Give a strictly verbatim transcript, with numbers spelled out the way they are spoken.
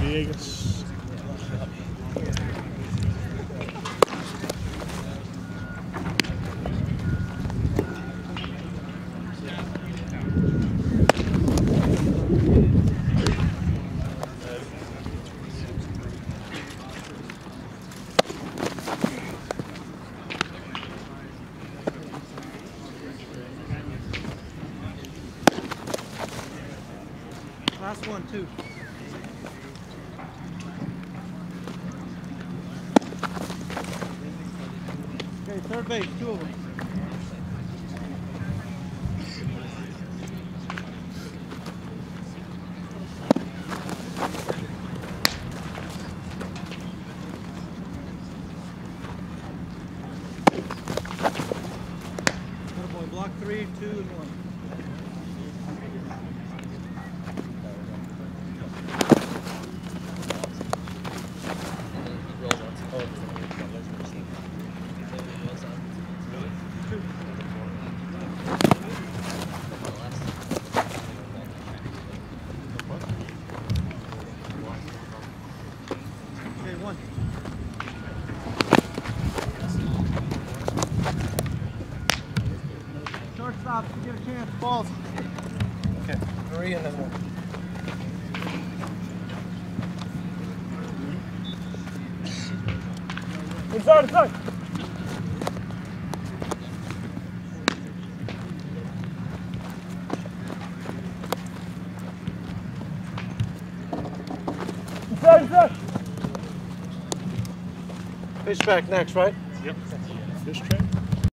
Villegas. Last one, two. Okay, third base, two of them. Good boy, block three, two, and one. Okay, one. Shortstop, you get a chance. Balls. Okay, three and then one. Inside, inside. Inside, inside. Fish back next, right? Yep. Fish train.